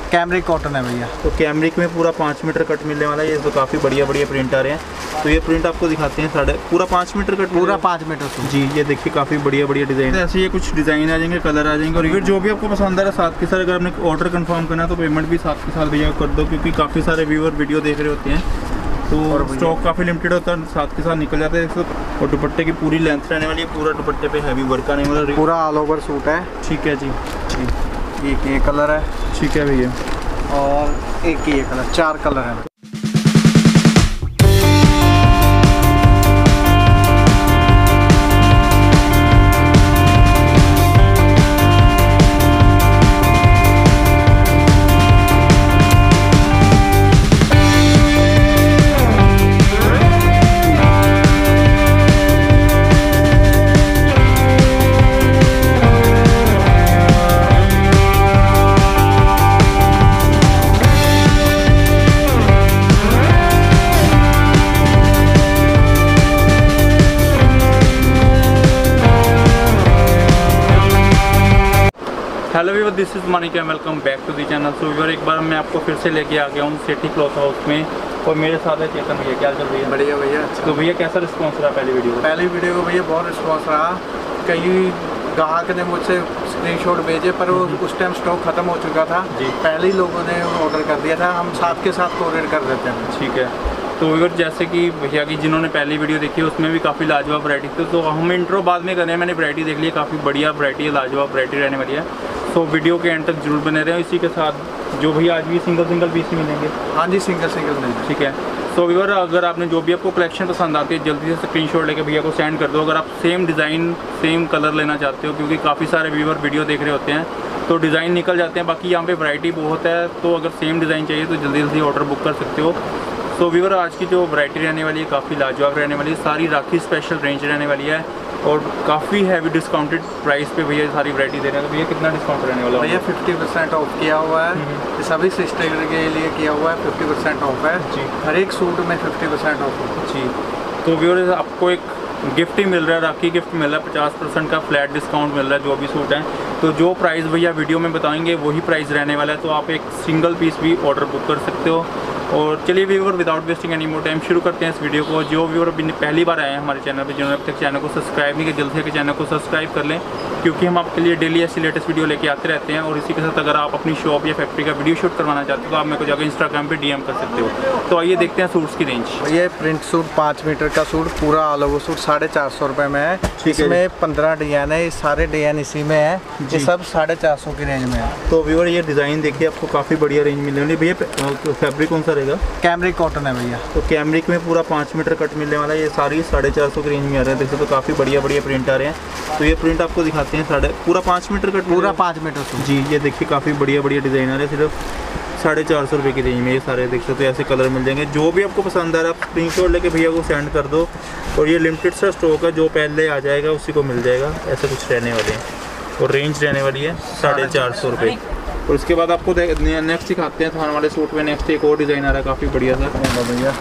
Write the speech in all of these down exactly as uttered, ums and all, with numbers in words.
Cambric cotton है भैया। तो कैमरिक में पूरा पाँच मीटर कट मिलने वाला है। ये तो काफ़ी बढ़िया बढ़िया प्रिंट आ रहे हैं। तो ये प्रिंट आपको दिखाते हैं साढ़े पूरा पाँच मीटर कट, पूरा पाँच मीटर सूट। जी ये देखिए काफ़ी बढ़िया बढ़िया डिज़ाइन है। ऐसे ये कुछ डिज़ाइन आ जाएंगे, कलर आ जाएंगे। और फिर जो भी आपको पसंद आ रहा है साथ के साथ अगर आपने ऑर्डर कंफर्म करना है तो पेमेंट भी साथ के साथ भैया कर दो, क्योंकि काफ़ी सारे व्यूअर वीडियो देख रहे होते हैं तो स्टॉक काफ़ी लिमिटेड होता है, साथ के साथ निकल जाते हैं। और दुपट्टे की पूरी लेंथ रहने वाली है, पूरा दुपट्टे पे हैवी वर्क आने वाला, पूरा ऑल ओवर सूट है। ठीक है जी। जी एक ये कलर है। ठीक है भैया। और एक ये कलर, चार कलर है। Hello viewer, this is Manik, welcome back to the channel. So viewer एक बार मैं आपको फिर से लेके आ गया हूँ सेठी क्लॉथ हाउस में, और मेरे साथ है चेतन भैया। क्या चल रही है? बढ़िया भैया। तो भैया कैसा रिस्पॉन्स रहा पहली वीडियो को? पहली वीडियो को भैया बहुत रिस्पॉन्स रहा। कई ग्राहक ने मुझसे स्क्रीनशॉट भेजे पर वो उस टाइम स्टॉक खत्म हो चुका था जी। पहले ही लोगों ने ऑर्डर कर दिया था, हम साथ के साथ कोरियर कर देते हैं। ठीक है। तो व्यूअर जैसे कि भैया की जिन्होंने पहली वीडियो देखी उसमें भी काफ़ी लाजवाब वैरायटी थी, तो हम इंट्रो बाद में करें। मैंने वैरायटी देख ली, काफ़ी बढ़िया वैरायटी है, लाजवाब वैरायटी रहने वाली है। तो वीडियो के एंड तक जरूर बने रहे। इसी के साथ जो भैया आज भी सिंगल सिंगल पीस ही मिलेंगे। हाँ जी, सिंगल सिंगल मिलेंगे। ठीक है। तो व्यूअर अगर आपने जो भी आपको कलेक्शन पसंद आती है जल्दी से स्क्रीनशॉट लेके भैया को सेंड कर दो। अगर आप सेम डिज़ाइन सेम कलर लेना चाहते हो, क्योंकि काफ़ी सारे व्यूअर वीडियो देख रहे होते हैं तो डिज़ाइन निकल जाते हैं। बाकी यहाँ पे वैरायटी बहुत है, तो अगर सेम डिज़ाइन चाहिए तो जल्दी जल्दी ऑर्डर बुक कर सकते हो। तो व्यूअर आज की जो वैरायटी रहने वाली है काफ़ी लाजवाब रहने वाली है, सारी राखी स्पेशल रेंज रहने वाली है और काफ़ी हैवी डिस्काउंटेड प्राइस पे भैया सारी वैरायटी दे रहे हैं। तो भैया कितना डिस्काउंट रहने वाला है? भैया फिफ्टी परसेंट ऑफ किया हुआ है, ये सभी सिस्टर के लिए किया हुआ है। फिफ्टी परसेंट ऑफ है जी, हर एक सूट में फिफ्टी परसेंट ऑफ है जी। तो व्यूअर आपको एक गिफ्ट ही मिल रहा है, राखी गिफ्ट मिल रहा है, पचास परसेंट का फ्लैट डिस्काउंट मिल रहा है जो भी सूट है। तो जो प्राइस भैया वीडियो में बताएंगे वही प्राइस रहने वाला है, तो आप एक सिंगल पीस भी ऑर्डर बुक कर सकते हो। और चलिए viewer without wasting any more time शुरू करते हैं इस वीडियो को। जो व्यूअर पहली बार आए हैं हमारे चैनल पे, जिन्होंने अब तक चैनल को सब्सक्राइब नहीं किया जल्दी से चैनल को सब्सक्राइब कर लें, क्योंकि हम आपके लिए डेली ऐसी लेटेस्ट वीडियो लेके आते रहते हैं। और इसी के साथ अगर आप अपनी शॉप या फैक्ट्री का वीडियो शूट करवाना चाहते हो तो आप मेरे को जाकर इंस्टाग्राम पे डीएम कर सकते हो। तो आइए देखते हैं सूट्स की रेंज। ये प्रिंट सूट पाँच मीटर का सूट पूरा ऑल ओवर सूट साढ़े चार सौ रुपये में है। इसमें पंद्रह डिजाइन है, सारे डिजाइन इसी में है, ये सब साढ़े चार सौ की रेंज में है। तो व्यूअर ये डिज़ाइन देखिए आपको काफ़ी बढ़िया रेंज मिलने वाली है। भैया फैब्रिक कौन सा रहेगा? कैमरिक कॉटन है भैया। तो कैमरिक में पूरा पाँच मीटर कट मिलने वाला है। ये सारी साढ़े चार सौ की रेंज में आ रहा है। देखो तो काफ़ी बढ़िया बढ़िया प्रिंट आ रहे हैं। तो ये प्रिंट आपको दिखाते हैं साढ़े पूरा पाँच मीटर कट, पूरा पाँच मीटर सूट जी। ये देखिए काफ़ी बढ़िया बढ़िया डिज़ाइन आ रहे हैं, सिर्फ साढ़े चार सौ रुपये की रेंज में ये सारे देख सकते हो। ऐसे कलर मिल जाएंगे, जो भी आपको पसंद आ रहा है आप स्क्रीनशॉट लेके भैया को सेंड कर दो। और ये लिमिटेड सा स्टॉक है, जो पहले आ जाएगा उसी को मिल जाएगा। ऐसे कुछ रहने वाले हैं और रेंज रहने वाली है साढ़े चार सौ रुपये। और उसके बाद आपको नेक्स्ट दिखाते हैं थान वाले सूट में। नेक्स्ट एक और डिज़ाइन आ रहा है काफ़ी बढ़िया सा भैया।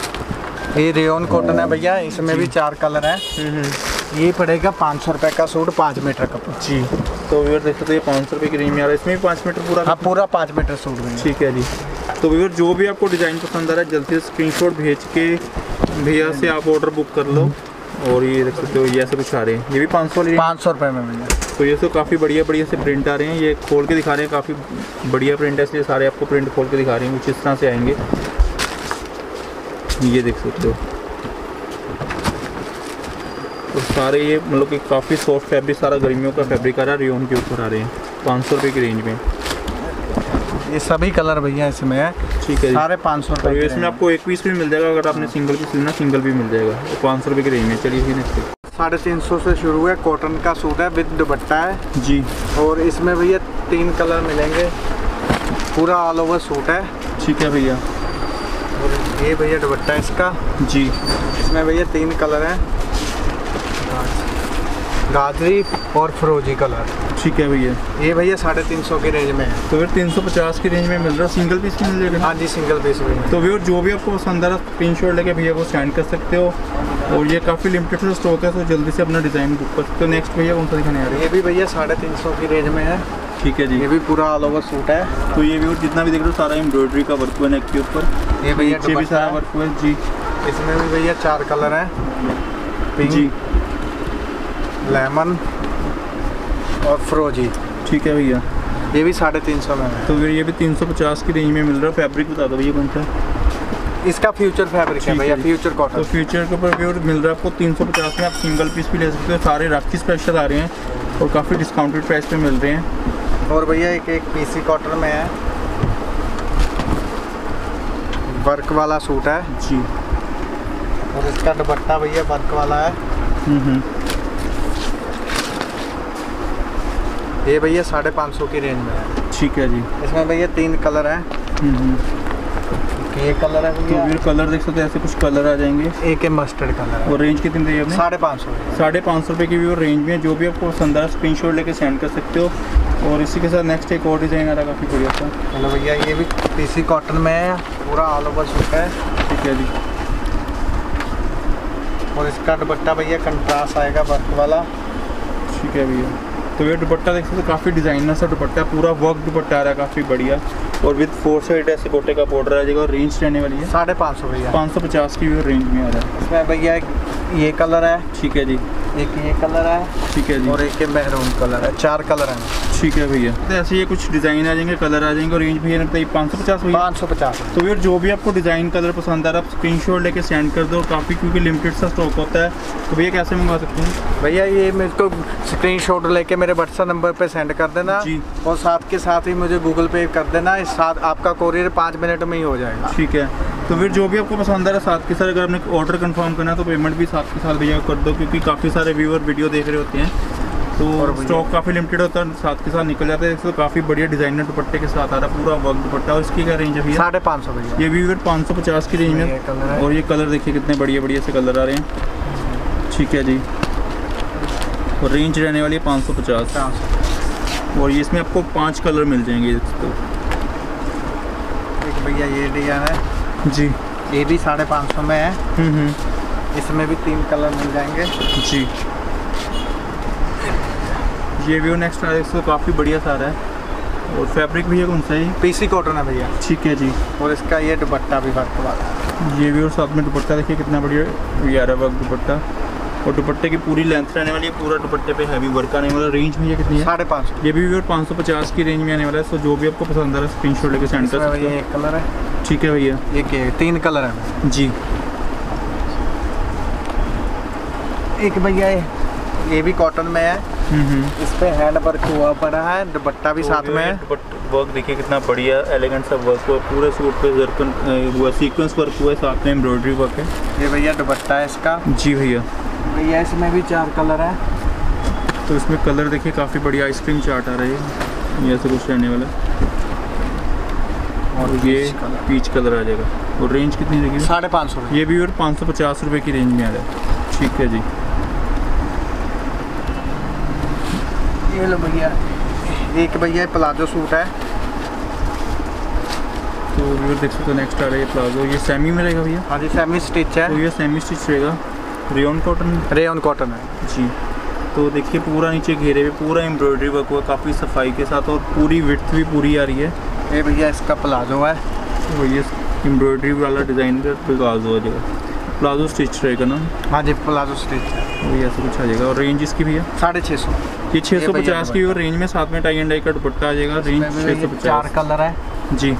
ये रेयन कॉटन है भैया, इसमें भी चार कलर हैं। ये पड़ेगा पाँच सौ रुपये का सूट, पाँच मीटर का जी। तो व्यूअर देख सकते हो ये पाँच सौ रुपये की रेंज में आ रहा है। इसमें भी पाँच मीटर पूरा? हाँ पूरा पाँच मीटर सूट भैया। ठीक है जी। तो व्यूअर जो भी आपको डिज़ाइन पसंद आ रहा है जल्दी से स्क्रीनशॉट भेज के भैया से आप ऑर्डर बुक कर लो। और ये देख सकते हो ये ऐसे कुछ आ रहे हैं, ये भी पाँच सौ पाँच सौ रुपये में भैया। तो ये तो काफ़ी बढ़िया बढ़िया से प्रिंट आ रहे हैं। ये खोल के दिखा रहे हैं, काफ़ी बढ़िया प्रिंट है इसलिए सारे आपको प्रिंट खोल के दिखा रहे हैं कुछ इस तरह से आएंगे। ये देख सकते हो तो सारे ये मतलब कि काफ़ी सॉफ्ट फैब्रिक, सारा गर्मियों का फैब्रिक आ रहा है, रेयन के ऊपर आ रहे हैं पाँच सौ रुपये की रेंज में। ये सभी कलर भैया इसमें है। ठीक है, सारे पाँच सौ रुपये। इसमें आपको एक पीस भी मिल जाएगा, अगर आपने सिंगल पीस लेना सिंगल भी मिल जाएगा पाँच सौ रुपये की रेंज में। चलिए फिर नेक्स्ट साढ़े तीन सौ से शुरू है, कॉटन का सूट है विद दुपट्टा है जी। और इसमें भैया तीन कलर मिलेंगे, पूरा ऑल ओवर सूट है। ठीक है भैया। और ये भैया दुपट्टा है इसका जी। इसमें भैया तीन कलर हैं, गाजरी और फिरोजी कलर। ठीक है भैया। ये भैया साढ़े तीन सौ की रेंज में है। तो फिर तीन सौ पचास की रेंज में मिल रहा है, सिंगल पीस की मिल जाएगा? हाँ जी सिंगल पीस में। तो भैया जो भी आपको पसंद आ रहा है स्क्रीनशॉट लेके भैया को सेंड कर सकते हो। और ये काफ़ी लिमिटेड स्टॉक है, तो जल्दी से अपना डिज़ाइन बुक कर सकते हो। नेक्स्ट भैया कौन सा दिखाने आ रहा है? ये भी भैया साढ़े तीन सौ की रेंज में है। ठीक है जी। ये भी पूरा ऑल ओवर सूट है। तो ये भी जितना भी देख रहे हो सारा एम्ब्रॉयडरी का वर्क हुआ नेक के ऊपर। ये भैया नीचे भी सारा वर्क हुआ है जी। इसमें भी भैया चार कलर हैं, पिंक जी, लेमन और फ्रोजी। ठीक है भैया। ये भी साढ़े तीन सौ में है। तो फिर ये भी तीन सौ पचास की रेंज में मिल रहा है। फैब्रिक बता दो भैया कौन सा? इसका फ्यूचर फैब्रिक है भैया, फ्यूचर तो कॉटन। फ्यूचर के ऊपर प्योर मिल रहा है आपको तीन सौ पचास में। आप सिंगल पीस भी ले सकते हो। सारे राखी स्पेशल आ रहे हैं और काफ़ी डिस्काउंटेड प्राइस पे मिल रहे हैं। और भैया एक एक पीसी कॉटन में है, वर्क वाला सूट है जी। और इसका दुपट्टा भैया वर्क वाला है। हम्म हम्म। ये भैया साढ़े पाँच सौ की रेंज में है। ठीक है जी। इसमें भैया तीन कलर हैं। हम्म हम्म। ये कलर है तो भैया, फिर कलर देख सकते हैं, ऐसे कुछ कलर आ जाएंगे। एक है मस्टर्ड कलर है। और रेंज कितनी दी है आपने? साढ़े पाँच सौ साढ़े पाँच सौ रुपये की भी और रेंज में। जो भी आपको पसंद आ रहा है स्क्रीन शॉट लेके सेंड कर सकते हो। और इसी के साथ नेक्स्ट एक और डिज़ाइन आ रहा है काफ़ी बढ़िया सा। चलो भैया ये भी पीसी कॉटन में है, पूरा ऑल ओवर सूट है। ठीक है जी। और इसका दुपट्टा भैया कंट्रास्ट आएगा वर्क वाला। ठीक है भैया। तो ये दुपट्टा देख सकते हो, काफ़ी डिज़ाइनर सा दुपट्टा है, पूरा वर्क दुपट्टा आ रहा है काफ़ी बढ़िया। और विद फोर साइड ऐसे गोटे का बॉर्डर आ जाएगा। और रेंज रहने वाली है साढ़े पाँच सौ भैया, पाँच सौ पचास की भी रेंज में आ रहा है। इसमें भैया एक ये कलर है, ठीक है जी। एक ये कलर है, ठीक है जी। और एक ये मैरून कलर है। चार कलर हैं। ठीक है भैया। तो ऐसे ये कुछ डिज़ाइन आ जाएंगे, कलर आ जाएंगे। और रेंज भैया बताइए पाँच सौ पचास भैया। पाँच सौ पचास। तो फिर जो भी आपको डिज़ाइन कलर पसंद आ रहा है आप स्क्रीन शॉट लेके सेंड कर दो। काफ़ी क्योंकि लिमिटेड सा स्टॉक होता है। तो भैया कैसे मंगवा सकते हैं? भैया ये मेरे को स्क्रीन शॉट लेके मेरे व्हाट्सएप नंबर पे सेंड कर देना जी। और साथ के साथ ही मुझे गूगल पे कर देना। इस साथ आपका कोरियर पाँच मिनट में ही हो जाएगा। ठीक है। तो फिर जो भी आपको पसंद आ रहा है साथ के साथ अगर आपने ऑर्डर कंफर्म करना है तो पेमेंट भी साथ के साथ भैया कर दो, क्योंकि काफ़ी सारे व्यूअर वीडियो देख रहे होते हैं। तो स्टॉक काफ़ी लिमिटेड होता है, साथ के साथ निकल जाता है। तो काफ़ी बढ़िया डिज़ाइनर दुपट्टे के साथ आ रहा है, पूरा वर्क दुपट्टा। और इसकी क्या रेंज है भैया? साढ़े पाँच सौ भैया। ये भी फिर पाँच सौ पचास की रेंज में। और ये कलर देखिए कितने बढ़िया बढ़िया से कलर आ रहे हैं। ठीक है जी। और रेंज रहने वाली है पाँच सौ पचास। और ये इसमें आपको पाँच कलर मिल जाएंगे। तो एक भैया ये डिजाइन है जी, ये भी साढ़े पाँच सौ में है। हम्म हम्म। इसमें भी तीन कलर मिल जाएंगे जी। ये भी नेक्स्ट आ इसको काफ़ी बढ़िया सारा है। और फैब्रिक भैया कौन सा है? पीसी कॉटन है भैया। ठीक है जी। और इसका ये दुपट्टा भी वर्क वाला है। ये भी और साथ में दुपट्टा देखिए कितना बढ़िया यार वर्क दुपट्टा। और दुपट्टे की पूरी लेंथ रहने वाली है, पूरा दुपट्टे पे हैवी वर्क आने वाला। रेंज भैया कितनी है? साढ़े पाँच सौ। ये भी और पाँच सौ पचास की रेंज में आने वाला है। तो जो भी आपको पसंद आ रहा है स्क्रीन शॉट लेके सेंड कर सकते भैया हो। एक कलर है। ठीक है भैया। एक ये तीन कलर है जी। एक भैया ये ये भी कॉटन में है। हम्म हम्म। इस पे हैंड वर्क हुआ पड़ा है, दुपट्टा भी साथ में है। वर्क देखिए कितना बढ़िया एलिगेंट सा वर्क हुआ, पूरे सूट पे जरकन हुआ, सीक्वेंस वर्क हुआ है, साथ में एम्ब्रॉयडरी वर्क है। ये भैया दुपट्टा है इसका। जी भैया। भैया इसमें भी चार कलर है। तो इसमें कलर देखिए काफ़ी बढ़िया आइसक्रीम चार्ट आ रही है, ये ऐसे कुछ रहने वाला। और ये पीच कलर आ जाएगा। और रेंज कितनी रहेगी? साढ़े पाँच सौ। ये भी और पाँच सौ पचास रुपये की रेंज में आ रहा है। ठीक है जी। ये लो भैया, एक भैया प्लाजो सूट है। तो ये देख सकते हो नेक्स्ट आ रहा है प्लाजो। ये सेमी में रहेगा भैया? हाँ जी, सेमी स्टिच है। तो ये सेमी स्टिच रहेगा, रेयन कॉटन। रेयन कॉटन है जी। तो देखिए पूरा नीचे घेरे हुए पूरा एम्ब्रॉयडरी वर्क हुआ काफ़ी सफाई के साथ। और पूरी विड्थ भी पूरी आ रही है। ये भैया इसका प्लाजो है। तो ये एम्ब्रॉयडरी वाला डिज़ाइन का प्लाजो आ जाएगा। प्लाजो स्टिच रहेगा ना? हाँ जी, प्लाजो स्टिच है। वही ऐसा कुछ आ जाएगा। और रेंज इसकी भैया? साढ़े छः सौ। ये छः सौ पचास की और रेंज में साथ में टाई एंड डाई का दुपट्टा आ जाएगा। रेंज छः सौ चार पचास। कलर है जी।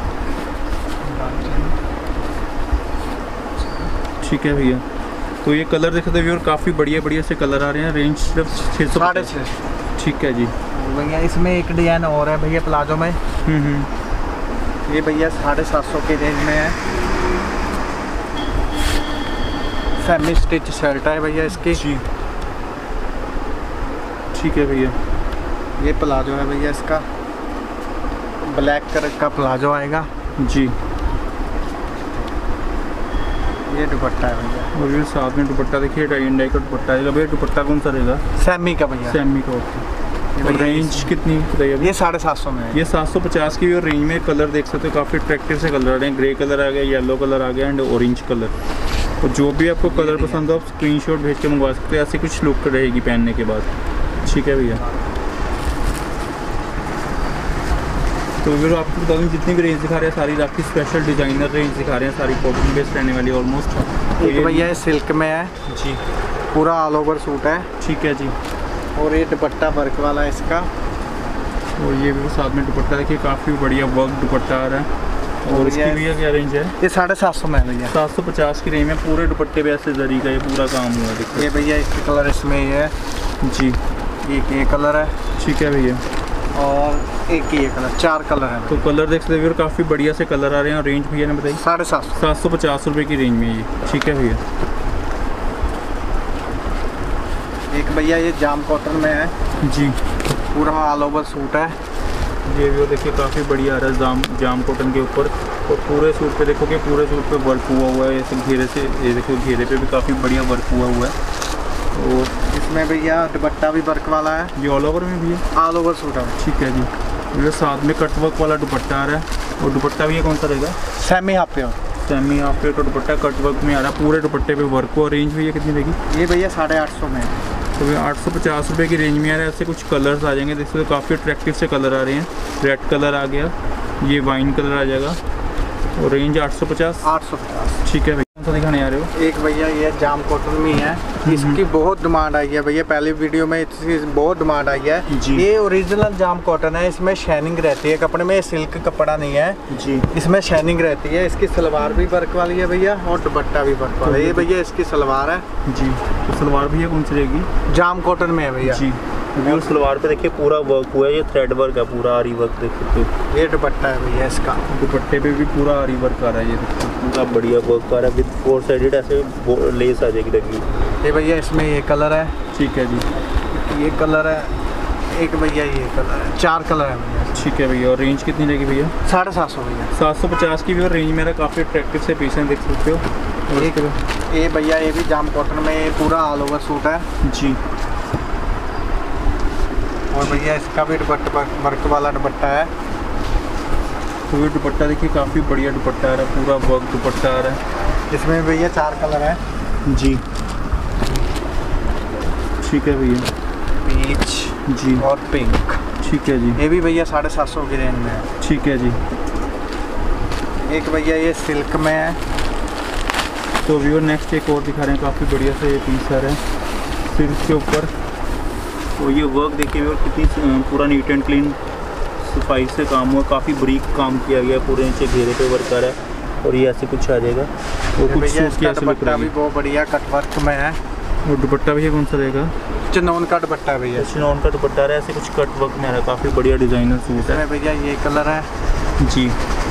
ठीक है भैया। तो ये कलर देख सकते हैं और काफ़ी बढ़िया बढ़िया से कलर आ रहे हैं। रेंज सिर्फ छः सौ साढ़े छः। ठीक है जी। भैया इसमें एक डिजाइन और है भैया प्लाजो में। हम्म हम्म। ये भैया साढ़े सात सौ की रेंज में है। सेमी स्टिच शर्ट है भैया इसकी। जी। ठीक है भैया। ये प्लाजो है भैया इसका, ब्लैक कलर का प्लाजो आएगा। जी। ये दुपट्टा है भैया। और ये साथ में दुपट्टा देखिए टाई एंड डाई का दुपट्टा आएगा। भैया दुपट्टा कौन सा रहेगा? सेमी का भैया। सेमी का। ओके। और रेंज कितनी बताइए? ये साढ़े सात सौ में है। ये सात सौ पचास की और रेंज में कलर देख सकते हो काफ़ी अट्रैक्टिव से कलर आ रहे हैं। ग्रे कलर आ गया, येलो कलर आ गया एंड ऑरेंज कलर। और जो भी आपको कलर पसंद हो आप स्क्रीनशॉट भेज के मंगवा सकते हैं। ऐसी कुछ लुक रहेगी पहनने के बाद। ठीक है भैया। तो फिर आपको बता दूँ जितनी भी रेंज दिखा रहे हैं सारी आपकी स्पेशल डिज़ाइनर रेंज दिखा रहे हैं, सारी कॉटन बेस्ड रहने वाली ऑलमोस्ट। तो ये भैया सिल्क में है जी, पूरा ऑल ओवर सूट है। ठीक है जी। और ये दुपट्टा वर्क वाला है इसका, और ये भी साथ में दुपट्टा देखिए काफ़ी बढ़िया वर्क दुपट्टा आ रहा है। और इसकी भैया क्या रेंज है? ये साढ़े सात सौ में है भैया, सात सौ पचास की रेंज में पूरे दुपट्टे पे ऐसे जरी का ये पूरा काम हुआ है। देखिए ये भैया इसकी कलर इसमें ये है जी, एक ये कलर है, ठीक है भैया। और एक ये कलर, चार कलर है। तो कलर देख सकते हैं काफ़ी बढ़िया से कलर आ रहे हैं। और रेंज भैया ने बताइए? साढ़े सात सौ सात सौ पचास रुपये की रेंज में ये, ठीक है भैया। एक भैया ये जाम कॉटन में है जी, पूरा ऑल ओवर सूट है। ये भी देखिए काफ़ी बढ़िया आ रहा है जाम जाम कॉटन के ऊपर। और पूरे सूट पे देखो कि पूरे सूट पे वर्क हुआ हुआ है ऐसे घेरे से, ये देखो घेरे पे भी काफ़ी बढ़िया वर्क हुआ हुआ है। और इसमें भैया दुपट्टा भी वर्क वाला है, ये ऑल ओवर में भी है, ऑल ओवर सूट है, ठीक है जी। ये साथ में कट वर्क वाला दुपट्टा आ रहा है। और दुपट्टा भी ये कौन सा रहेगा? सेमी हाफ पे, सेमी हाफ पे तो दुपट्टा कट वर्क में आ रहा है, पूरे दुपट्टे पे वर्क हुआ। रेंज भैया कितनी रहेगी? ये भैया साढ़े आठ सौ में है। तो भैया आठ सौ पचास रुपये की रेंज में आ रहा है। ऐसे कुछ कलर्स आ जाएंगे, देखते तो काफ़ी अट्रैक्टिव से कलर आ रहे हैं। रेड कलर आ गया, ये वाइन कलर आ जाएगा। और रेंज आठ सौ पचास आठ सौ पचास ठीक है भैया। कौन सा दिखाने आ रहे हो? एक भैया ये जाम कॉटन में है, इसकी बहुत डिमांड आई है भैया, पहले वीडियो में इसकी बहुत डिमांड आई है जी। ये ओरिजिनल जाम कॉटन है, इसमें शाइनिंग रहती है कपड़े में, सिल्क कपड़ा नहीं है जी, इसमें शाइनिंग रहती है। इसकी सलवार भी वर्क वाली है भैया, और दुपट्टा भी वर्क वाला है। ये भैया इसकी सलवार है जी। तो सलवार भैया कौन सी रहेगी? जाम कॉटन में है भैया जी। और सलवार पे देखिए पूरा वर्क हुआ है, ये थ्रेड वर्क है पूरा, आरी वर्क देख सकते हो। ये दुपट्टा है भैया इसका, दुपट्टे पे भी पूरा आरी वर्क आ रहा है, ये देखो पूरा बढ़िया वर्क आ रहा है विद फोर साइडेड ऐसे लेस आ जाएगी लगी। ये भैया इसमें ये कलर है, ठीक है जी। ये कलर है, एक भैया ये कलर है, चार कलर है भैया, ठीक है भैया। और रेंज कितनी रहेगी भैया? साढ़े सात सौ भैया। सात सौ पचास की भी। और रेंज मेरा काफ़ी अट्रैक्टिव से पीस हैं, देख सकते हो। और एक ये भैया ये भी जाम कॉटन में, ये पूरा ऑल ओवर सूट है जी। और भैया इसका भी दुपट्टा वर्क वाला दुपट्टा है। तो ये दुपट्टा देखिए काफ़ी बढ़िया दुपट्टा आ रहा है, पूरा वर्क दुपट्टा आ रहा है। इसमें भैया चार कलर है जी, ठीक है भैया। पीच जी और पिंक, ठीक है जी। ये भी भैया साढ़े सात सौ की रेंज में है। ठीक है जी। एक भैया ये सिल्क में है। तो व्यूअर नेक्स्ट एक और दिखा रहे हैं, काफ़ी बढ़िया से ये पीस आ रहा है सिल्क के ऊपर। तो ये वर्क देखिए व्यूअर कितनी पूरा नीट एंड क्लीन सफाई से काम हुआ, काफ़ी बारीक काम किया गया, पूरे नीचे घेरे पे वर्क आ रहा है। और ये ऐसे कुछ आ जाएगा। और कुछ भैया सूट की इसका ऐसे लुक दुपट्टा भी रहेगी। बहुत बढ़िया कट वर्क में है। और दुपट्टा भी कौन सा रहेगा? चिनौन का दुपट्टा है भैया, चिनौन का दुपट्टा है, ऐसे कुछ कट वर्क में आ रहा है, काफ़ी बढ़िया डिज़ाइनर सूट है। इसमें भैया ये कलर है जी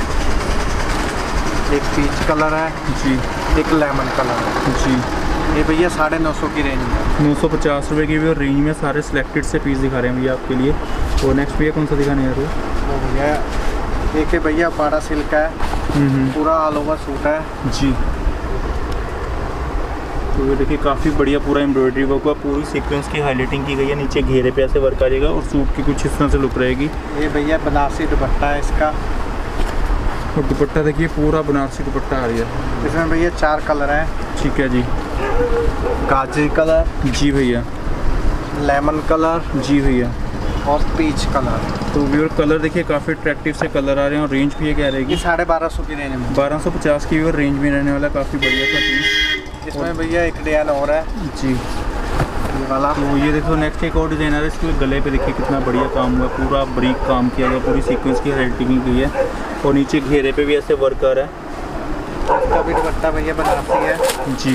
एक पीच कलर है, जी एक लेमन कलर है। जी। ये भैया साढ़े नौ सौ की रेंज में। नौ सौ पचास रुपये की भी। और रेंज में सारे सिलेक्टेड से पीस दिखा रहे हैं भैया आपके लिए। और नेक्स्ट भैया कौन सा दिखाने आ रहे हो? वो भैया एक है भैया पाड़ा सिल्क है, पूरा ऑल ओवर सूट है जी। तो ये देखिए काफ़ी बढ़िया पूरा एम्ब्रॉयडरी वर्क हुआ, पूरी सीक्वेंस की हाईलाइटिंग की गई है, नीचे घेरे पे ऐसे वर्क आ जाएगा। और सूट की कुछ इस तरह से लुक रहेगी। ये भैया बनारसी दुपट्टा है इसका। और दुपट्टा देखिए पूरा बनारसी दुपट्टा आ रही है। इसमें भैया चार कलर हैं, ठीक है जी। गाजरी कलर, जी भैया। लेमन कलर जी भैया। और पीच कलर। तो व्यूअर कलर देखिए काफ़ी अट्रैक्टिव से कलर आ रहे हैं। और रेंज भी क्या रहेगी? ये साढ़े बारह सौ की रेंज में, बारह सौ पचास की और रेंज में रहने वाला काफ़ी बढ़िया सा पीस। इसमें भैया एक डिजाइन और है जी ये वाला। तो ये देखो नेक्स्ट एक और डिज़ाइनर है, इसके गले पे देखिए कितना बढ़िया काम हुआ, पूरा बारीक काम किया गया, पूरी सीक्वेंस की हाईलाइटिंग की है। और नीचे घेरे पे भी ऐसे वर्क आ रहा है। इसका भी दुपट्टा भैया बनारसी है जी।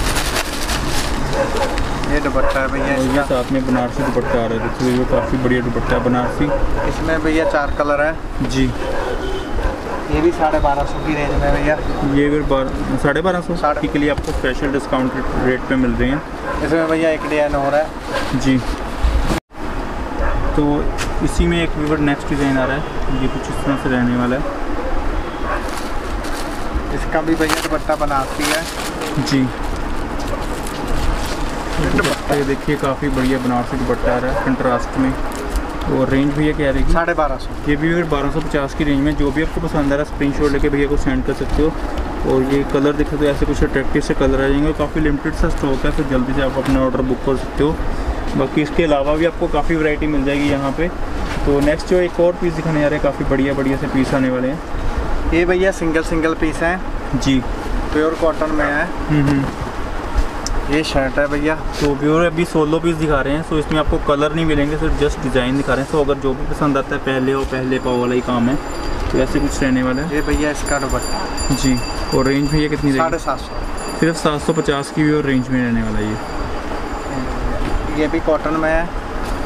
ये दुपट्टा है भैया और ये इसका। साथ में बनारसी दुपट्टा आ रहा है, देखिए ये काफ़ी बढ़िया दुपट्टा है बनारसी। इसमें भैया चार कलर है जी। ये भी साढ़े बारह सौ की रेंज में भैया। ये भी बार साढ़े बारह सौ साढ़े- के लिए आपको स्पेशल डिस्काउंट रेट पे मिल रहे हैं। इसमें भैया एक डिजाइन और है जी। तो इसी में एक वीवर नेक्स्ट डिज़ाइन आ रहा है, ये कुछ इस तरह से रहने वाला है। इसका भी भैया दुपट्टा बनारसी है जी। दुपट्टा ये देखिए काफ़ी बढ़िया बनारसी दुपट्टा आ रहा है कंट्रास्ट में। और रेंज भैया क्या रहेगी? साढ़े बारह सौ। ये भी बारह सौ पचास की रेंज में। जो भी आपको पसंद आ रहा है स्क्रीनशॉट लेके भैया को सेंड कर सकते हो। और ये कलर देखे तो ऐसे कुछ अट्रैक्टिव से कलर आ जाएंगे, काफ़ी लिमिटेड सा स्टॉक है, तो जल्दी से आप अपना ऑर्डर बुक कर सकते हो। बाकी इसके अलावा भी आपको काफ़ी वैरायटी मिल जाएगी यहाँ पे। तो नेक्स्ट जो एक और पीस दिखाने जा रहे हैं, काफ़ी बढ़िया बढ़िया से पीस आने वाले हैं। ये भैया सिंगल सिंगल पीस हैं जी, प्योर कॉटन में है। हम्म ये शर्ट है भैया। तो प्योर अभी सोलो पीस दिखा रहे हैं, सो इसमें आपको कलर नहीं मिलेंगे, सिर्फ जस्ट डिज़ाइन दिखा रहे हैं। सो अगर जो भी पसंद आता है पहले हो पहले पाओ वाला ही काम है, तो ऐसे कुछ रहने वाला है। ये भैया इसका दुपट्टा जी, और रेंज भैया कितनी? साढ़े सात सौ सिर्फ सात सौ पचास की भी और रेंज में रहने वाला ये। ये भी कॉटन में है।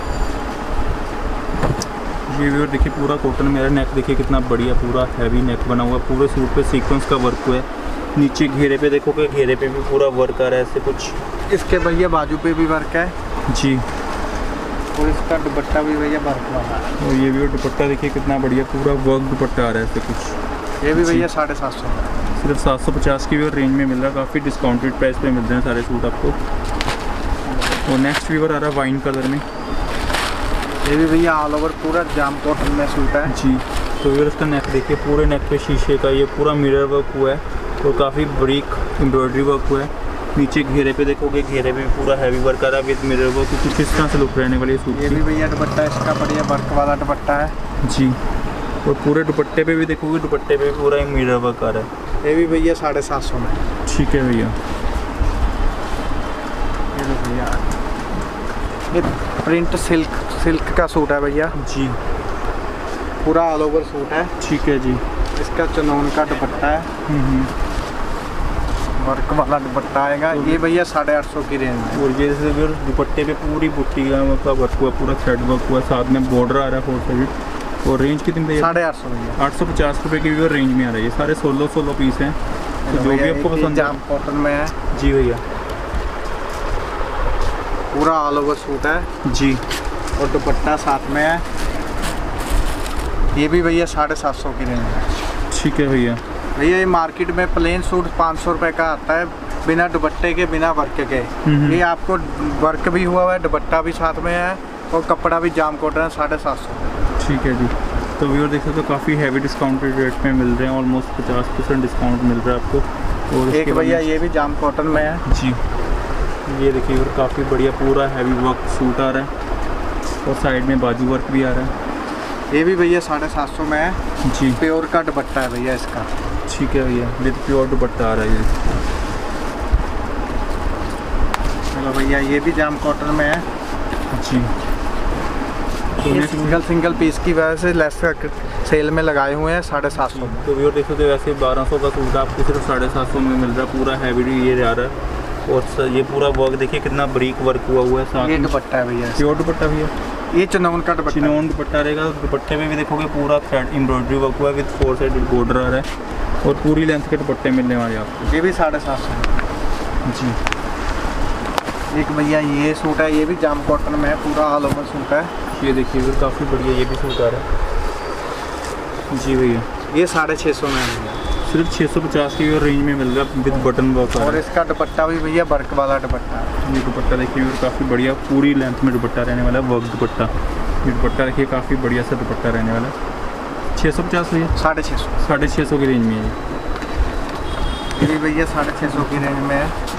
ये भी और देखिए पूरा कॉटन में है। नेक देखिए कितना बढ़िया पूरा हैवी नेक बना हुआ, पूरे सूट पे सीक्वेंस का वर्क हुआ है। नीचे घेरे पे देखो कि घेरे पे भी पूरा वर्क आ रहा है ऐसे कुछ। इसके भैया बाजू पे भी वर्क है जी, और इसका दुपट्टा भी भैया वर्क वाला है। और ये भी और दुपट्टा देखिए कितना बढ़िया पूरा वर्क दुपट्टा आ रहा है ऐसे कुछ। ये भी भैया साढ़े सात सौ सिर्फ सात सौ पचास की भी और रेंज में मिल रहा है। काफ़ी डिस्काउंटेड प्राइस पे मिल रहे हैं सारे सूट आपको। और नेक्स्ट वीवर आ रहा है वाइन कलर में। ये भी भैया ऑल ओवर पूरा जाम कॉटन में सूट है जी। तो वीवर इसका नेक देखिए, पूरे नेक पे शीशे का ये पूरा मिरर वर्क हुआ है और काफ़ी ब्रीक एम्ब्रॉयडरी वर्क हुआ है। नीचे घेरे पे देखोगे, घेरे पे भी पूरा हैवी वर्क आ रहा है विद मिरर वर्क। कुछ इस तरह से लुक रहने वाली सूट। ये भी भैया दुपट्टा इसका बढ़िया वर्क वाला दुपट्टा है जी। और पूरे दुपट्टे पे भी देखोगे, दुपट्टे पे भी पूरा मिरर वर्क आ रहा है। ये भी भैया साढ़े सात सौ में। ठीक है भैया। ये लो भैया, ये प्रिंट सिल्क सिल्क का सूट है भैया जी, पूरा ऑल ओवर सूट है। ठीक है जी। इसका चनौन का दुपट्टा है, हम्म वर्क वाला दुपट्टा आएगा। ये भैया साढ़े आठ सौ की रेंज में। और ये जैसे फिर दुपट्टे पे पूरी बुट्टी का वर्क हुआ, पूरा थ्रेड वर्क हुआ, साथ में बॉर्डर आ रहा है फोर साइड। और रेंज कितनी भैया? साढ़े आठ सौ भैया। आठ सौ पचास रुपये की भी रेंज में आ रही है। सारे सोलो सोलो पीस हैं, तो जो भी आपको पसंद जाम कॉटन में है जी भैया। पूरा ऑल ओवर सूट है जी, और दुपट्टा साथ में है। ये भी भैया साढ़े सात सौ की रेंज है। ठीक है भैया। भैया ये मार्केट में प्लेन सूट पाँच सौ रुपये का आता है, बिना दुपट्टे के बिना वर्क के। ये आपको वर्क भी हुआ है, दुपट्टा भी साथ में है, और कपड़ा भी जाम कॉटन है, साढ़े सात सौ। ठीक है जी। तो व्यूअर देख सकते हो काफ़ी हैवी डिस्काउंटेड रेट में मिल रहे हैं, ऑलमोस्ट पचास परसेंट डिस्काउंट मिल रहा है आपको। और एक भैया ये भी जाम कॉटन में है जी। ये देखिए और काफ़ी बढ़िया पूरा हैवी वर्क सूट आ रहा है, और साइड में बाजू वर्क भी आ रहा है। ये भी भैया साढ़े सात सौ में है जी। प्योर का दुपट्टा है भैया इसका। ठीक है भैया, विद प्योर दुपट्टा आ रहा है ये। चलो भैया, ये भी जाम कॉटन में है जी। तो ये सिंगल सिंगल पीस की वजह से लेस सेल में लगाए हुए हैं साढ़े सात सौ में। तो व्यूअर देखो तो वैसे बारह सौ का सूट आपको सिर्फ साढ़े सात सौ में मिल रहा है। पूरा हैवी ये आ रहा है, और ये पूरा वर्क देखिए कितना ब्रीक वर्क हुआ हुआ है। साथ ये दुपट्टा है भैया, प्योर दुपट्टा भैया। ये चनौन का दुपट्टा, चिनोन दुपट्टा रहेगा। दुपट्टे में भी देखोगे पूरा थ्रेड एम्ब्रॉयडरी वर्क हुआ है विद फोर साइड बॉर्डर आ रहा है, और पूरी लेंथ के दुपट्टे मिलने वाले आपको। ये भी साढ़े सात सौ जी। एक भैया ये सूट है, ये भी जाम कॉटन में है, पूरा ऑल ओवर सूट है। ये देखिए फिर काफ़ी बढ़िया ये भी सूट आ रहा है जी भैया। ये साढ़े छः सौ में है भैया, सिर्फ छः सौ पचास की रेंज में मिल रहा है विद बटन वर्क आ रहा और है। इसका दुपट्टा भी भैया वर्क वाला दुपट्टा है। ये दुपट्टा देखिए और काफ़ी बढ़िया पूरी लेंथ में दुपट्टा रहने वाला है, वर्क दुपट्टा। ये दुपट्टा देखिए काफ़ी बढ़िया सा दुपट्टा रहने वाला है। छः सौ पचास भैया, साढ़े छः सौ साढ़े छः सौ की रेंज में है ये भी भैया साढ़े छः सौ की रेंज में है।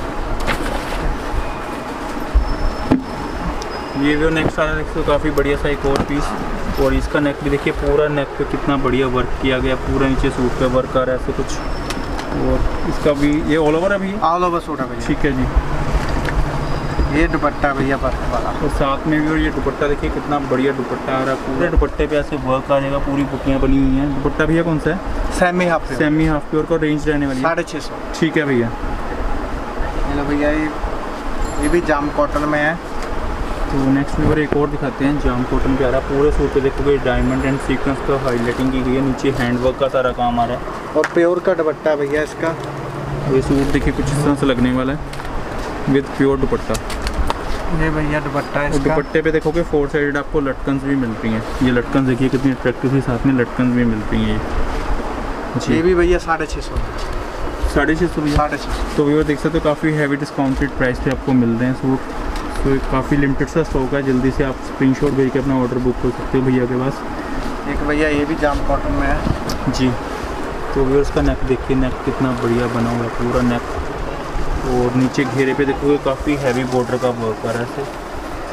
ये भी नेक्स्ट आ रहा है, तो काफ़ी बढ़िया सा एक और पीस। और इसका नेक भी देखिए, पूरा नेक पे कितना बढ़िया वर्क किया गया, पूरा नीचे सूट पे वर्क आ रहा है ऐसे कुछ। और इसका भी ये ऑल ओवर है भैया, ऑल ओवर सूट है भैया। ठीक है जी। ये दुपट्टा भैया वर्क वाला, और साथ में भी और ये दुपट्टा देखिए कितना बढ़िया दुपट्टा आ रहा है। पूरे दुपट्टे पे ऐसे वर्क आ जाएगा, पूरी बुटियाँ बनी हुई हैं। दुपट्टा भैया कौन सा है? Semi half semi half pure का रेंज रहने वाली है साढ़े छः सौ। ठीक है भैया। चलो भैया, ये ये भी जाम कॉटन में है। तो नेक्स्ट वीवर एक और दिखाते हैं, जाम कॉटन पे आ रहा है। पूरे सूट पे देखोगे डायमंड एंड सीक्वेंस का हाईलाइटिंग की गई है, नीचे हैंडवर्क का सारा काम आ रहा है। और प्योर का दुपट्टा भैया इसका। ये सूट देखिए कुछ इस तरह से लगने वाला है विद प्योर दुपट्टा। ये भैया दुपट्टा है और इसका। दुपट्टे पे देखोगे फोर साइड आपको लटकन्स भी मिल रही हैं। ये लटकन्स देखिए कितनी अट्रैक्टिव, साथ में लटकन्स भी मिल रही हैं ये। ये भी भैया साढ़े छः सौ साढ़े छः सौ साढ़े छः सौ तो व्यूअर देख सकते हो काफ़ी हैवी डिस्काउंटेड प्राइस पे आपको मिल रहे हैं सूट। तो काफ़ी लिमिटेड सा स्टॉक है, जल्दी से आप स्क्रीनशॉट भेज के अपना ऑर्डर बुक कर सकते हो भैया के पास। एक भैया ये भी जाम कॉटन में है जी। तो व्यूअर्स का नेक देखिए, नेक कितना बढ़िया बना हुआ है पूरा नेक। और नीचे घेरे पे देखोगे काफ़ी हैवी बॉर्डर का वर्क आ रहा है ऐसे।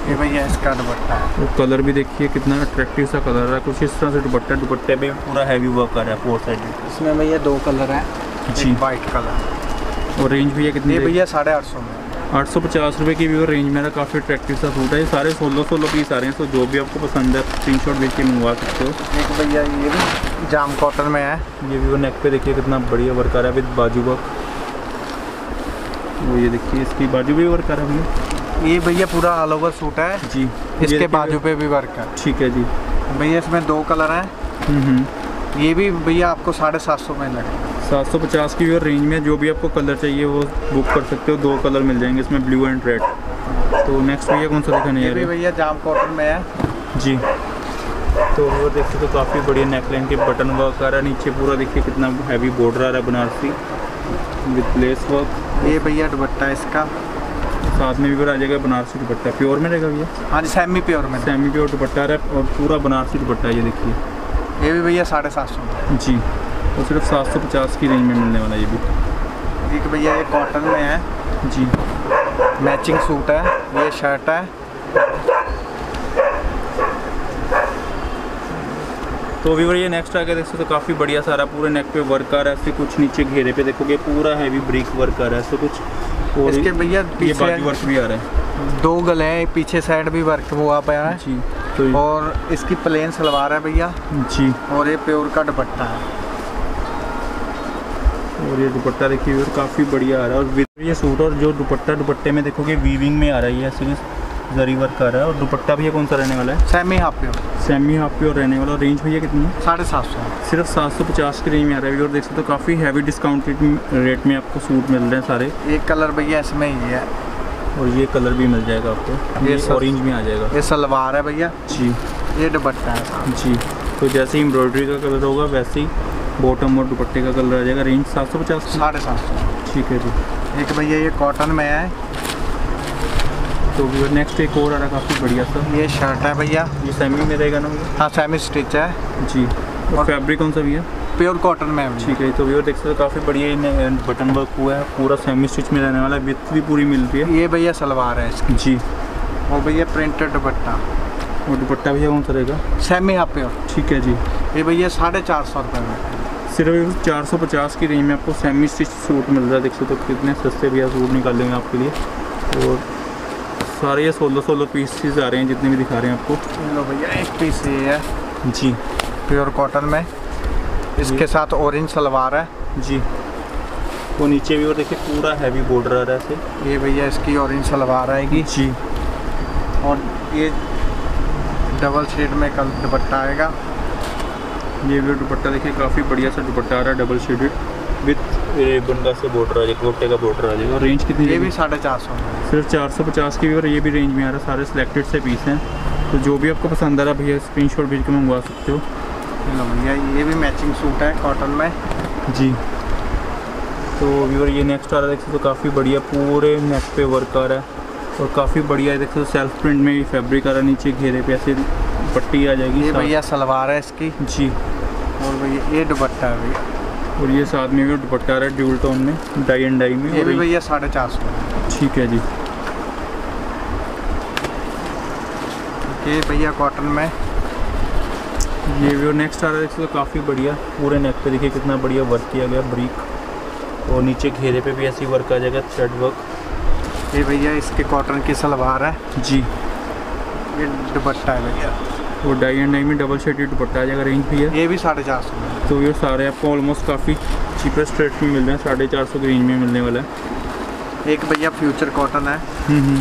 ये भैया इसका दुपट्टा है। वो कलर भी देखिए कितना अट्रैक्टिव सा कलर है, कुछ इस तरह से दुपट्टा, दुपट्टे पे पूरा हैवी वर्क आ रहा है फोर साइड। इसमें भैया दो कलर हैं जी, वाइट कलर। और रेंज भैया कितनी? ये भैया साढ़े आठ सौ में आठ सौ पचास रुपये की भी और रेंज मेरा काफ़ी अट्रैक्टिव सा सूट है। ये सारे सोलह सोलह पीस आ रहे हैं, तो जो भी आपको पसंद है स्क्रीन शॉट भेज के मंगवा सकते हो। एक भैया ये भी जाम कॉटन में है। ये भी वो नेक पे देखिए कितना बढ़िया वर्क आ रहा है विद बाजू वर्क। वो ये देखिए इसकी बाजू भी वर्क आ रहा है भैया। ये भैया पूरा ऑल ओवर सूट है जी, इसके बाजू पे भी वर्क है। ठीक है जी भैया इसमें दो कलर हैं। ये भी भैया आपको साढ़े सात सौ में लगेगा। सात सौ पचास की और रेंज में जो भी आपको कलर चाहिए वो बुक कर सकते हो। दो कलर मिल जाएंगे इसमें, ब्लू एंड रेड। तो नेक्स्ट भैया कौन सा दिखाने ये भी भैया जाम कॉटन में है जी। तो वो देख सकते हो काफ़ी बढ़िया नेकलाइन के बटन वर्क आ रहा है, नीचे पूरा देखिए कितना हैवी बॉर्डर आ रहा है बनारसी विद लेस वर्क। ये भैया दुपट्टा है इसका, साथ में भी फिर आ जाएगा बनारसी दुपट्टा। प्योर में रहेगा भैया? हाँ जी, सेमी प्योर में। सेमी प्योर दुपट्टा आ रहा है और पूरा बनारसी दुपट्टा ये देखिए। ये भी भैया साढ़े सात सौ जी, और सिर्फ सात सौ पचास की रेंज में मिलने वाला ये भी। एक भैया ये कॉटन में है जी, मैचिंग सूट है। ये शर्ट है। तो भी ये नेक्स्ट आके देख सकते हो काफ़ी बढ़िया सारा पूरे नेक पे वर्क आ रहा है। ऐसे कुछ नीचे घेरे पे देखोगे पूरा हैवी ब्रिक वर्क आ रहा है ऐसे कुछ। और इसके भैया ये बाजू वर्क भी आ रहा है, दो गले हैं, पीछे साइड भी वर्क हुआ पाया है जी। तो और इसकी प्लेन सलवार है भैया जी, और ये प्योर का दुपट्टा है। और ये दुपट्टा देखिए और काफ़ी बढ़िया आ रहा है। और विद ये सूट और जो दुपट्टा, दुपट्टे में देखोगे वीविंग में आ रहा है, ये ऐसे जरी वर्क आ रहा है। और दुपट्टा भैया कौन सा रहने वाला है? Semi half pure. Semi half pure रहने वाला। रेंज भैया कितनी है? साढ़े सात सौ सिर्फ सात सौ पचास की रेंज में आ रहा है। और देख सकते हो काफ़ी हैवी डिस्काउंटेड रेट में आपको सूट मिल रहे हैं सारे। एक कलर भैया इसमें ही है और ये कलर भी मिल जाएगा आपको, ये ऑरेंज में आ जाएगा। ये सलवार है भैया जी, ये दुपट्टा है जी। तो जैसे ही एम्ब्रॉयडरी का कलर होगा वैसे ही बॉटम और दुपट्टे का कलर आ जाएगा। रेंज सात सौ पचास साढ़े सात सौ ठीक है जी। एक भैया ये कॉटन में है। तो नेक्स्ट एक और आ रहा काफ़ी बढ़िया सा, ये शर्ट है भैया। ये सेमी में रहेगा ना भैया? हाँ, सेमी स्टिच है जी। और फैब्रिक कौन सा भैया? प्योर कॉटन में है। ठीक है, तो भैया देख सकते हो काफ़ी बढ़िया बटन वर्क हुआ है, पूरा सेमी स्टिच में रहने वाला है, विथ भी पूरी मिल रही है। ये भैया सलवार है इसकी जी। और भैया प्रिंटेड दुपट्टा। और दुपट्टा भैया कौन सा रहेगा? Semi half pure. ठीक है जी। ये भैया साढ़े चार सौ रुपये में। सिर्फ चार सौ पचास की रेंज में आपको सेमी स्टिच सूट मिल रहा है। देख सकते हो कितने सस्ते भैया सूट निकाल देंगे आपके लिए। और सारे ये सोलह सोलह पीसेस आ रहे हैं जितने भी दिखा रहे हैं आपको। लो भैया एक पीस ये है जी, प्योर कॉटन में, इसके साथ ऑरेंज सलवार है जी। वो नीचे भी और देखिए पूरा हैवी बॉर्डर आ रहा है ऐसे। ये भैया इसकी ऑरेंज सलवार आएगी जी। और ये डबल शेड में कल दुपट्टा आएगा। ये भी दुपट्टा देखिए काफ़ी बढ़िया सा दुपट्टा आ रहा है, डबल शेडेड विथ बंदा से बॉर्डर आ जाएगा, गोटे का बॉर्डर आ जाएगा। और रेंज कितनी? ये भी साढ़े चार सौ में। सिर्फ चार सौ पचास की भी, और ये भी रेंज में आ रहा है। सारे सिलेक्टेड से पीस हैं, तो जो भी आपको पसंद आ रहा है भैया स्क्रीन शॉट भेज के मंगवा सकते हो। लो भैया ये भी मैचिंग सूट है कॉटन में जी। तो व्यूअर ये नेक्स्ट आ रहा है, देख सकते हो काफ़ी बढ़िया पूरे नेक पे वर्क आ रहा है और काफ़ी बढ़िया है। देख सकते हो सेल्फ प्रिंट में फैब्रिक आ रहा है, नीचे घेरे पे ऐसे पट्टी आ जाएगी। ये भैया सलवार है इसकी जी। और भैया ये दुपट्टा है भैया, और ये साथ में भी दुपट्टा आ रहा है ड्यूल टोन में, डाई एंड डाई में। ये भी भैया साढ़े चार सौ। ठीक है जी। ये भैया कॉटन में। ये भी नेक्स्ट आ रहा है, देख सकते हो काफ़ी बढ़िया पूरे नेक पे देखिए कितना बढ़िया वर्क किया गया ब्रिक, और नीचे घेरे पे भी ऐसी वर्क आ जाएगा, थ्रेड वर्क। ये भैया इसके कॉटन की सलवार है जी। ये दुपट्टा है भैया, वो डाई एंड डाई में डबल शेडेड दुपट्टा आ जाएगा। रेंज भैया ये भी साढ़े चार सौ। तो ये सारे आपको ऑलमोस्ट काफ़ी चीपेस्ट रेट में मिल रहे हैं, साढ़े चार सौ की रेंज में मिलने वाला है। एक भैया फ्यूचर कॉटन है, हम्म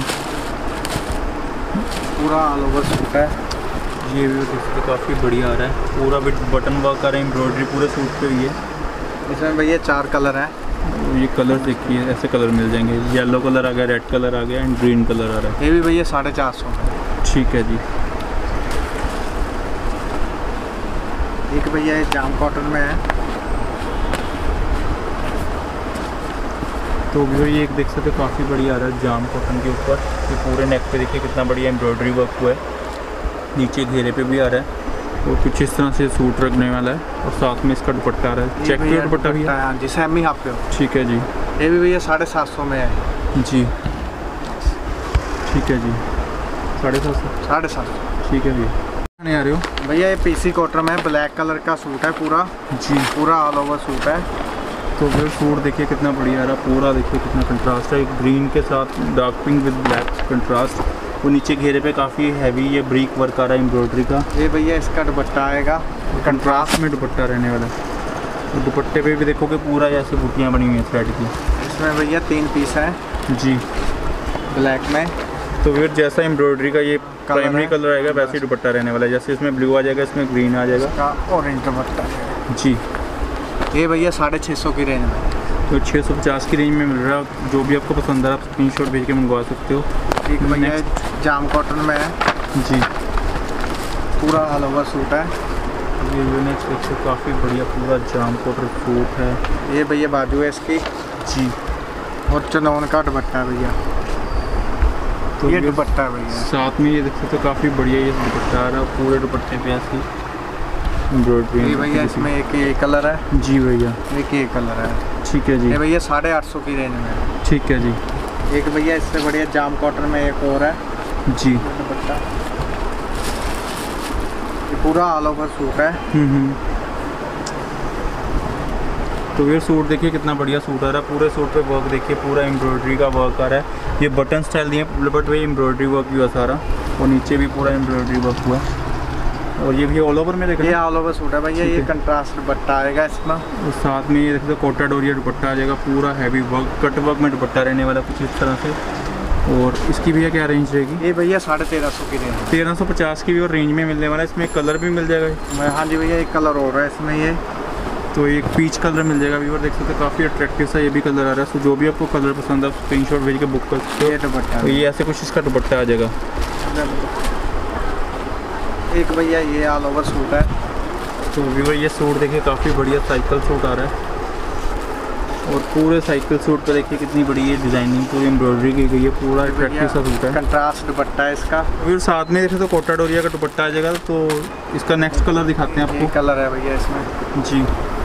पूरा ऑल ओवर सूट है। ये भी देखिए काफ़ी बढ़िया आ रहा है, पूरा विद बटन वर्क आ रहा है, एम्ब्रॉयडरी पूरे सूट पे हुई है। इसमें भैया चार कलर हैं। ये कलर देखिए ऐसे कलर मिल जाएंगे, येलो कलर आ गया, रेड कलर आ गया एंड ग्रीन कलर आ रहा है। ये भी भैया साढ़े चार सौ में। ठीक है जी। एक भैया ये जाम कॉटन में है। तो भी ये एक देख सकते हो काफ़ी बढ़िया आ रहा है जाम कॉटन के ऊपर। ये पूरे नेक पे देखिए कितना बढ़िया एम्ब्रॉयडरी वर्क हुआ है, नीचे घेरे पे भी आ रहा है, और कुछ इस तरह से सूट रखने वाला है, और साथ में इसका दुपट्टा आ रहा है। चेक पे दुपट्टा भी है। हाँ जी, सेमी हाफ पे। ठीक है जी। ये भी भैया साढ़े सात सौ में है जी। ठीक है जी। साढ़े सात सौ साढ़े सात सौ ठीक है भैया। नहीं आ रहे हो भैया, ये पीसी कॉटन में ब्लैक कलर का सूट है पूरा जी, पूरा ऑल ओवर सूट है। तो फिर सूट देखिए कितना बढ़िया आ रहा, पूरा देखिए कितना कंट्रास्ट है, एक ग्रीन के साथ dark pink with black contrast. वो नीचे घेरे पे काफ़ी हैवी ये ब्रीक वर्क आ रहा है एम्ब्रॉयडरी का। ये भैया इसका दुपट्टा आएगा कंट्रास्ट में दुपट्टा रहने वाला है। तो दुपट्टे पे भी देखोगे पूरा ऐसे बूटियाँ बनी हुई हैं थ्रेड की। इसमें भैया तीन पीस हैं जी ब्लैक में। तो फिर जैसा एम्ब्रॉयडरी का ये प्राइमरी कलर आएगा वैसे ही दुपट्टा रहने वाला है, जैसे इसमें ब्लू आ जाएगा इसमें ग्रीन आ जाएगा इसका ऑरेंज दुपट्टा जी। ये भैया साढ़े छः सौ की रेंज में, तो छः सौ पचास की रेंज में मिल रहा है। जो भी आपको पसंद आ रहा है आप स्क्रीन शॉट भेज के मंगवा सकते हो। ठीक भैया, जाम कॉटन में है जी, पूरा ऑल ओवर सूट है। ये नेक्स्ट देखिए काफ़ी बढ़िया पूरा जाम कॉटन सूट है। ये भैया बाजू है इसकी जी, और चनौन का दुपट्टा है भैया। तो ये दुपट्टा है भैया, साथ में ये देखते तो काफ़ी बढ़िया ये दुपट्टा आ रहा है, पूरे दुपट्टे पे ऐसी एम्ब्रॉयडरी। ये भैया इसमें एक ये कलर है जी भैया, एक ये कलर है। ठीक है जी। ये भैया साढ़े आठ सौ की रेंज में। ठीक है जी। एक भैया इससे बढ़िया जाम कॉटन में एक और है जी, दुपट्टा। ये पूरा ऑल ओवर सूट है। हम्म हम्म। तो ये सूट देखिए कितना बढ़िया सूट आ रहा है, पूरे सूट पे वर्क देखिए पूरा एम्ब्रॉयडरी का वर्क आ रहा है। ये बटन स्टाइल दिए बट वही एम्ब्रॉयडरी वर्क भी हुआ सारा, और नीचे भी पूरा एम्ब्रॉयडरी वर्क हुआ। और ये भी ऑल ओवर में देखिए, ये ऑल ओवर सूट है भैया। ये कंट्रास्ट दुपट्टा आएगा इसमें, और साथ में ये देखते कोटा डोरिया दुपट्टा आ जाएगा, पूरा हैवी वर्क कट वर्क में दुपट्टा रहने वाला कुछ इस तरह से। और इसकी भैया क्या रेंज रहेगी? ये भैया साढ़े तेरह सौ की रेंज, तेरह सौ पचास की भी और रेंज में मिलने वाला है। इसमें कलर भी मिल जाएगा। हाँ जी भैया, एक कलर और है इसमें। ये तो एक पीच कलर मिल जाएगा व्यूअर, देख सकते हैं काफ़ी अट्रैक्टिव सा ये भी कलर आ रहा है। सो जो भी आपको कलर पसंद है आप स्क्रीन शॉट भेज के बुक कर सकते हो। ये दुपट्टा, तो ये ऐसे कुछ इसका दुपट्टा आ जाएगा। एक भैया ये ऑल ओवर सूट है। तो व्यूअर ये सूट देखिए काफ़ी बढ़िया साइकिल सूट आ रहा है, और पूरे साइकिल सूट पे देखिए कितनी बड़ी ये डिज़ाइनिंग पूरी एम्ब्रॉयडरी की गई है, पूरा अट्रैक्टिव सा सूट है। कंट्रास्ट दुपट्टा है इसका। फिर साथ में देखें तो कोटा डोरिया का दुपट्टा आ जाएगा। तो इसका नेक्स्ट कलर दिखाते हैं ये आपको। कलर है भैया इसमें जी,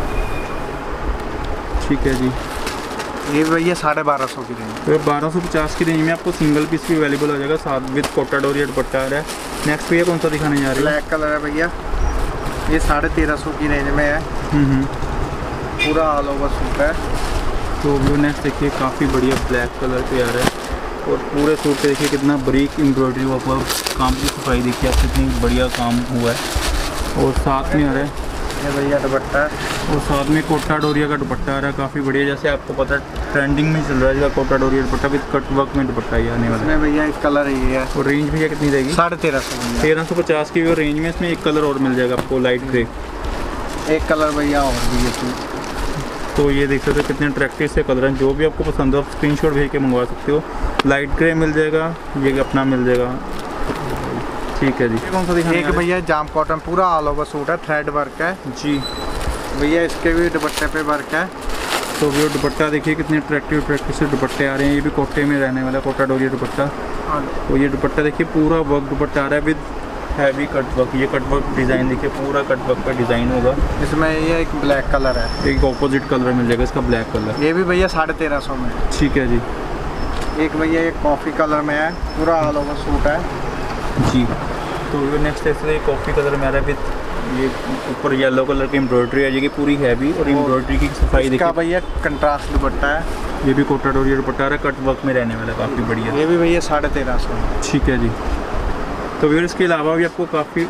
ठीक है जी। ये भैया साढ़े बारह सौ की रेंज। तो बारह सौ पचास की रेंज में आपको सिंगल पीस भी अवेलेबल हो जाएगा, साथ विद कोटा डोरिया दुपट्टा आ रहा है। नेक्स्ट भैया कौन सा दिखाने जा रहे हैं? ब्लैक कलर है भैया, ये साढ़े तेरह सौ की रेंज में है। हम्म, पूरा ऑल ओवर सूट है। तो व्यू नेक्स्ट देखिए काफ़ी बढ़िया ब्लैक कलर पे आ रहा है, और पूरे सूट पे देखिए कितना ब्रीक एम्ब्रॉयडरी वर्क हुआ, काम की सफाई देखिए आप कितनी बढ़िया काम हुआ है। और साथ में आ रहा है ये भैया दुपट्टा है, और साथ में कोटा डोरिया का दुपट्टा आ रहा है काफ़ी बढ़िया, जैसे आपको पता है ट्रेंडिंग में चल रहा है इसका कोटा डोरिया दुपट्टा विद कट वर्क में दुपट्टा ही आने वाला है। इसमें भैया एक कलर ये है। और रेंज भैया कितनी रहेगी? साढ़े तेरह सौ तेरह सौ पचास की और रेंज में इसमें एक कलर और मिल जाएगा आपको, लाइट ग्रे। एक कलर भैया और भी है। तो ये देख सकते हो कितने अट्रैक्टिव से कलर हैं, जो भी आपको पसंद हो आप स्क्रीन शॉट भेज के मंगवा सकते हो। लाइट ग्रे मिल जाएगा, ये अपना मिल जाएगा। ठीक है जी। कौन सा दिखाना? एक भैया जाम कॉटन पूरा ऑल ओवर सूट है, थ्रेड वर्क है जी भैया। इसके भी दुपट्टे पे वर्क है। तो वो दुपट्टा देखिए कितने अट्रैक्टिव अट्रैक्टिव से दुपट्टे आ रहे हैं। ये भी कोटे में रहने वाला कोटा डोरिया दुपट्टा। तो ये दुपट्टा देखिए पूरा वर्क दुपट्टा आ रहा है विद हैवी कट वर्क। ये कट वर्क डिज़ाइन देखिए पूरा कट वर्क का डिज़ाइन होगा। इसमें ये एक ब्लैक कलर है, एक ऑपोजिट कलर मिल जाएगा इसका, ब्लैक कलर। ये भी भैया साढ़े तेरह सौ में। ठीक है जी। एक भैया एक कॉफ़ी कलर में है, पूरा ऑल ओवर सूट है जी। तो ये नेक्स्ट ऐसे कॉफ़ी कलर में आ रहा है विद ये ऊपर येलो कलर की एम्ब्रॉयडरी आ जाएगी पूरी हैवी, और एम्ब्रॉयडरी की सफाई देखिए। भैया कंट्रास्ट दुपट्टा है, ये भी कोटा डोरिया दुपट्टा आ रहा है, कट वर्क में रहने वाला काफ़ी बढ़िया। ये भी भैया साढ़े तेरह सौ। ठीक है जी। तो व्यूअर इसके अलावा भी आपको काफ़ी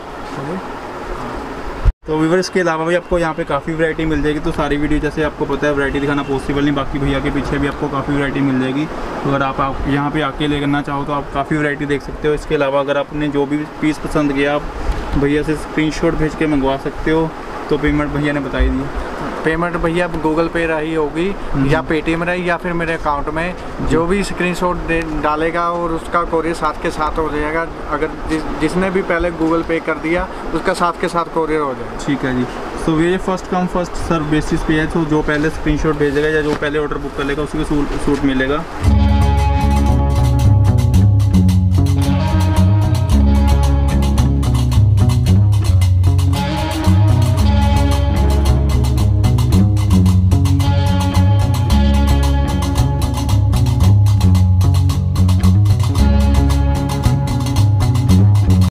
तो व्यूअर इसके अलावा भी आपको यहाँ पे काफ़ी वैरायटी मिल जाएगी। तो सारी वीडियो जैसे आपको पता है वैरायटी दिखाना पॉसिबल नहीं, बाकी भैया के पीछे भी आपको काफ़ी वैरायटी मिल जाएगी। तो अगर आप, आप यहाँ पे आके लेना चाहो तो आप काफ़ी वैरायटी देख सकते हो। इसके अलावा अगर आपने जो भी पीस पसंद किया आप भैया से स्क्रीनशॉट भेज के मंगवा सकते हो। तो पेमेंट भैया ने बताई दी। पेमेंट भैया गूगल पे रही होगी या पेटीएम रही या फिर मेरे अकाउंट में, जो भी स्क्रीनशॉट डालेगा और उसका कोरियर साथ के साथ हो जाएगा। अगर जिस, जिसने भी पहले गूगल पे कर दिया उसका साथ के साथ कोरियर हो जाएगा। ठीक है जी। तो ये first come first serve basis पे है। तो जो पहले स्क्रीनशॉट भेजेगा या जो पहले ऑर्डर बुक कर लेगा उसी को सूट सूट मिलेगा।